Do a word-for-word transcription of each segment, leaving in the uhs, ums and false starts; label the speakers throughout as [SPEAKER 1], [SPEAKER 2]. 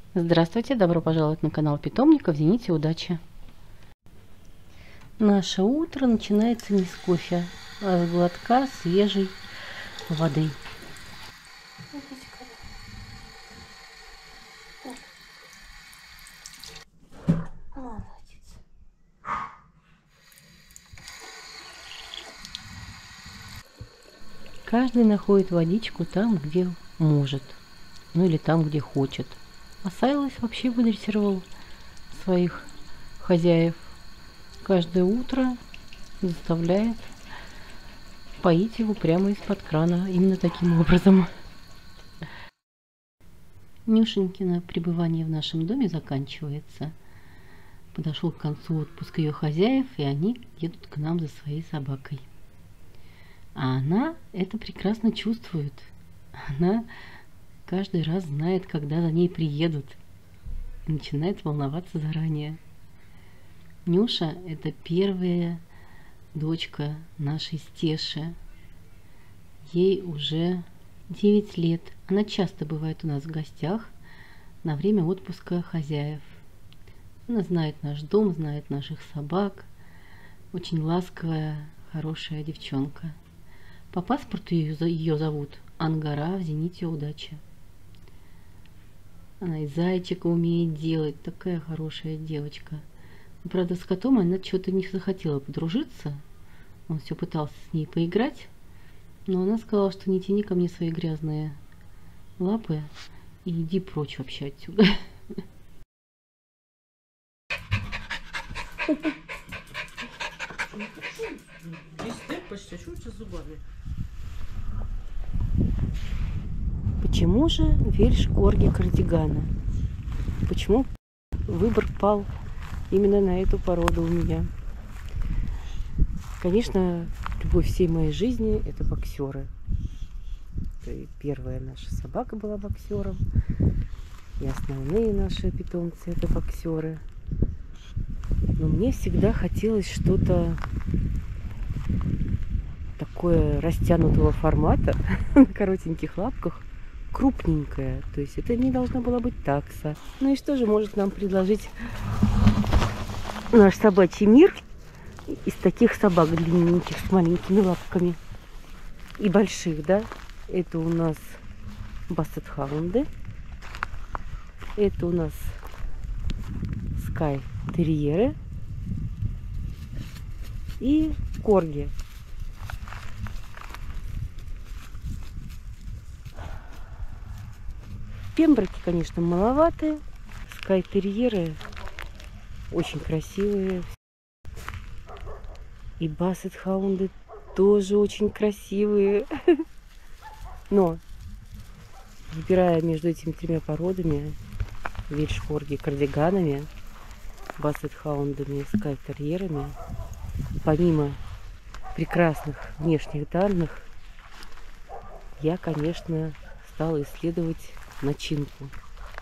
[SPEAKER 1] Здравствуйте, добро пожаловать на канал питомников Зените Удачи. Наше утро начинается не с кофе, а с глотка свежей воды. Молодец. Каждый находит водичку там, где может, ну или там, где хочет. А Сайлос вообще выдрессировал своих хозяев. Каждое утро заставляет поить его прямо из-под крана. Именно таким образом. Нюшенькино пребывание в нашем доме заканчивается. Подошел к концу отпуск ее хозяев, и они едут к нам за своей собакой. А она это прекрасно чувствует. Она каждый раз знает, когда за ней приедут, и начинает волноваться заранее. Нюша – это первая дочка нашей Стеши. Ей уже девять лет. Она часто бывает у нас в гостях на время отпуска хозяев. Она знает наш дом, знает наших собак. Очень ласковая, хорошая девчонка. По паспорту ее, ее зовут Ангара в Зените Удачи. Она и зайчика умеет делать, такая хорошая девочка. Но, правда, с котом она что-то не захотела подружиться. Он все пытался с ней поиграть, но она сказала, что не тяни ко мне свои грязные лапы и иди прочь вообще отсюда.
[SPEAKER 2] Почти чуть-чуть зубами.
[SPEAKER 1] Почему же вельш корги кардигана? Почему выбор пал именно на эту породу у меня? Конечно, любовь всей моей жизни – это боксеры. Первая наша собака была боксером, и основные наши питомцы – это боксеры. Но мне всегда хотелось что-то такое растянутого формата, на коротеньких лапках, крупненькое. То есть это не должна была быть такса. Ну и что же может нам предложить наш собачий мир из таких собак длинненьких с маленькими лапками и больших, да? Это у нас бассет-хаунды. Это у нас скай-терьеры и корги. Пемброки, конечно, маловаты. Скай-терьеры очень красивые. И бассет-хаунды тоже очень красивые. Но, выбирая между этими тремя породами, вельш-корги кардиганами, бассет-хаундами и скай-терьерами, помимо прекрасных внешних данных, я, конечно, стала исследовать начинку.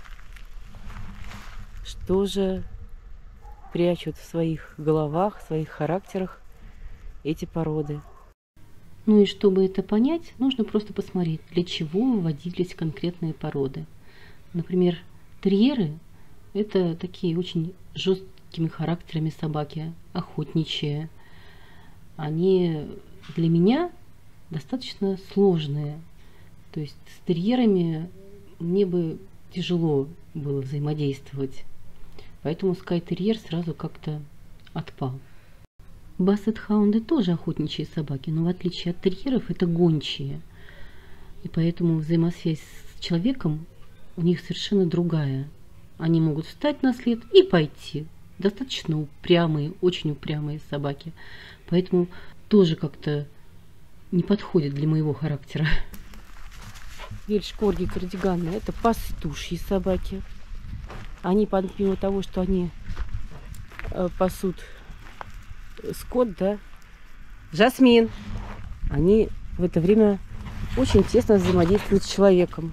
[SPEAKER 1] Что же прячут в своих головах, в своих характерах эти породы? Ну и чтобы это понять, нужно просто посмотреть, для чего выводились конкретные породы. Например, терьеры – это такие очень жесткими характерами собаки, охотничьи. Они для меня достаточно сложные. То есть с терьерами мне бы тяжело было взаимодействовать. Поэтому скай-терьер сразу как-то отпал. Бассет-хаунды тоже охотничьи собаки, но в отличие от терьеров это гончие. И поэтому взаимосвязь с человеком у них совершенно другая. Они могут встать на след и пойти. Достаточно упрямые, очень упрямые собаки. Поэтому тоже как-то не подходит для моего характера. Вельш-корги кардиганы – это пастушьи собаки. Они, помимо того, что они пасут скот, да, Жасмин, они в это время очень тесно взаимодействуют с человеком.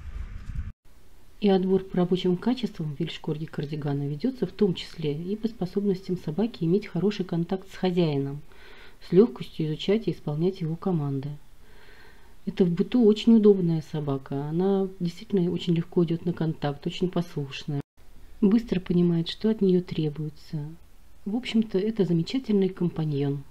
[SPEAKER 1] И отбор по рабочим качествам вельш-корги кардигана ведется в том числе и по способностям собаки иметь хороший контакт с хозяином, с легкостью изучать и исполнять его команды. Это в быту очень удобная собака. Она действительно очень легко идет на контакт, очень послушная. Быстро понимает, что от нее требуется. В общем-то, это замечательный компаньон.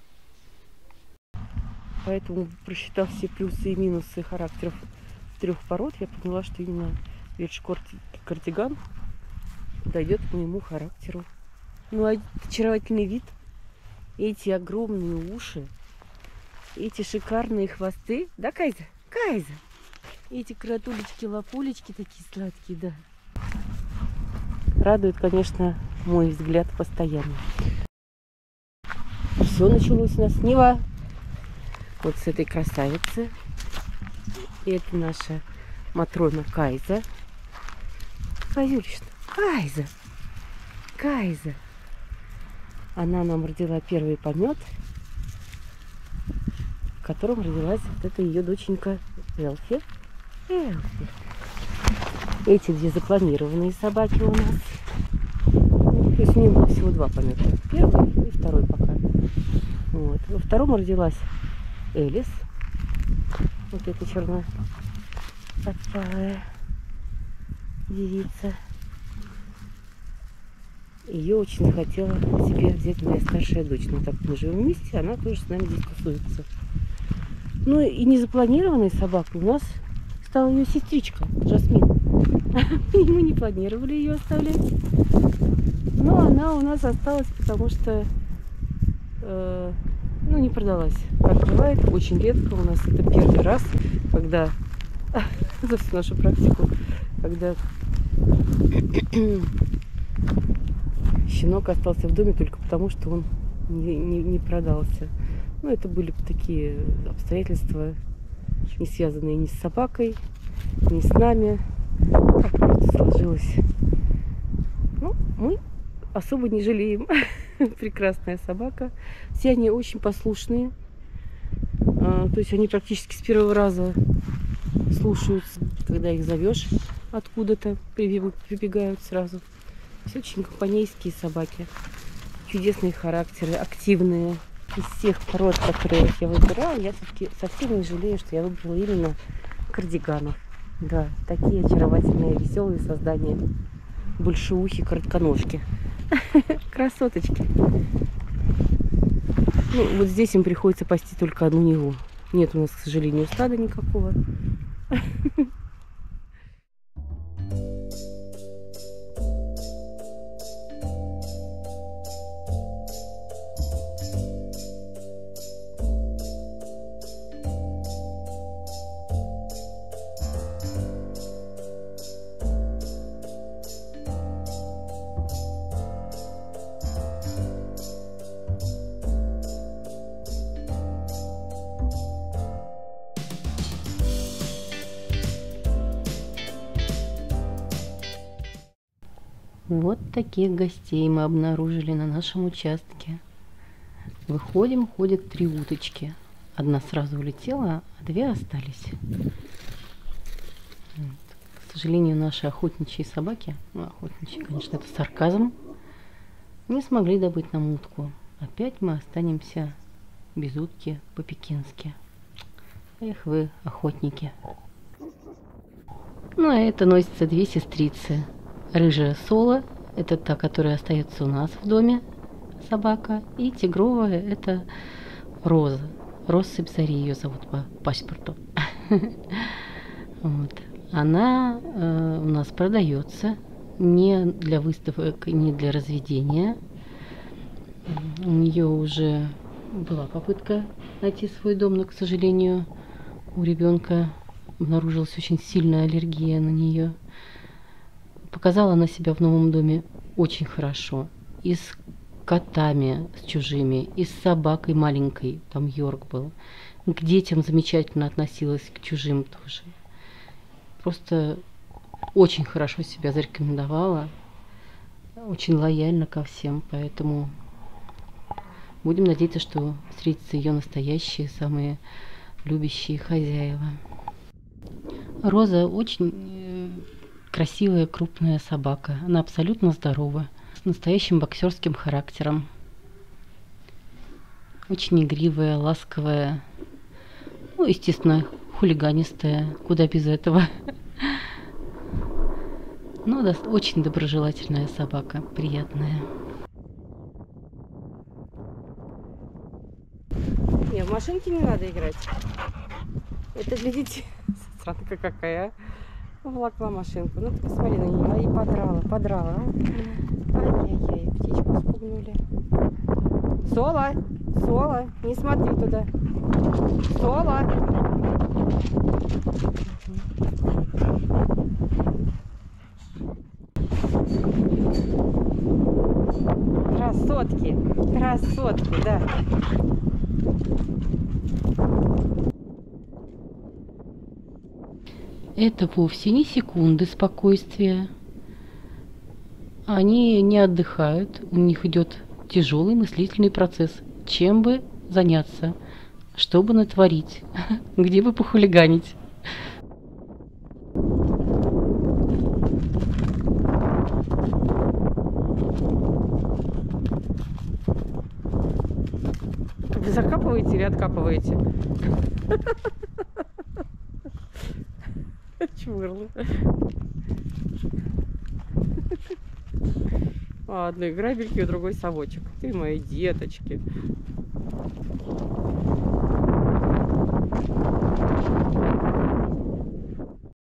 [SPEAKER 2] Поэтому, просчитав все плюсы и минусы характеров трех пород, я поняла, что именно Велш-Кортиган подойдет к моему характеру. Ну, а очаровательный вид, эти огромные уши, эти шикарные хвосты. Да, Кайза? Кайза! Эти кротулечки-лапулечки такие сладкие, да. Радует, конечно, мой взгляд постоянно. Все началось у нас. Нева. Вот с этой красавицы. И это наша Матрона Кайза. Кайзюлечка. Кайза. Кайза. Она нам родила первый помет, в котором родилась вот эта ее доченька Элфи. Элфи. Эти две запланированные собаки у нас. То есть у нее было всего два помета. Первый и второй пока. Вот. Во втором родилась Элис. Вот эта черно-подпалая девица. Ее очень захотела себе взять моя старшая дочь. Ну так мы живем вместе, она тоже с нами здесь тусуется. Ну и незапланированной собакой у нас стала ее сестричка Жасмин. Мы не планировали ее оставлять. Но она у нас осталась, потому что э, ну, не продалась. Как бывает, очень редко. У нас это первый раз, когда за всю нашу практику, когда щенок остался в доме только потому, что он не, не, не продался. Ну, это были такие обстоятельства, не связанные ни с собакой, ни с нами. Так просто сложилось. Ну, мы особо не жалеем. Прекрасная собака. Все они очень послушные. А, то есть они практически с первого раза слушаются, когда их зовешь откуда-то, прибегают сразу. Все очень компанейские собаки. Чудесные характеры, активные. Из всех пород, которые я выбирала, я все-таки совсем не жалею, что я выбрала именно кардиганов. Да, такие очаровательные, веселые создания. Большеухи, коротконожки. Красоточки. Ну, вот здесь им приходится пасти только одну Неву. Нет у нас, к сожалению, стада никакого.
[SPEAKER 1] Вот таких гостей мы обнаружили на нашем участке. Выходим, ходят три уточки. Одна сразу улетела, а две остались. Вот. К сожалению, наши охотничьи собаки, ну, охотничьи, конечно, это сарказм, не смогли добыть нам утку. Опять мы останемся без утки по-пекински. Эх вы, охотники. Ну, а это носятся две сестрицы. Рыжая Соло, это та, которая остается у нас в доме, собака. И тигровая, это Роза. Россыпь Зари ее зовут по паспорту. Вот. Она э, у нас продается не для выставок, не для разведения. У нее уже была попытка найти свой дом, но, к сожалению, у ребенка обнаружилась очень сильная аллергия на нее. Показала она себя в новом доме очень хорошо. И с котами, с чужими, и с собакой маленькой, там Йорк был. К детям замечательно относилась, к чужим тоже. Просто очень хорошо себя зарекомендовала. Очень лояльна ко всем, поэтому будем надеяться, что встретятся ее настоящие, самые любящие хозяева. Роза очень красивая, крупная собака. Она абсолютно здорова, с настоящим боксерским характером. Очень игривая, ласковая. Ну, естественно, хулиганистая, куда без этого. Ну, да, очень доброжелательная собака, приятная.
[SPEAKER 2] Не, в машинке не надо играть. Это для детей. Странка какая. Уволокла машинку. Ну ты посмотри на нее. И подрала, подрала. А? Ай-яй-яй, птичку спугнули. Соло, Соло, не смотри туда. Соло. Красотки, красотки, да.
[SPEAKER 1] Это вовсе не секунды спокойствия. Они не отдыхают, у них идет тяжелый мыслительный процесс. Чем бы заняться, что бы натворить, где бы похулиганить.
[SPEAKER 2] Вы закапываете или откапываете? Чмырло. А, одной грабельки, у другой совочек. Ты мои деточки.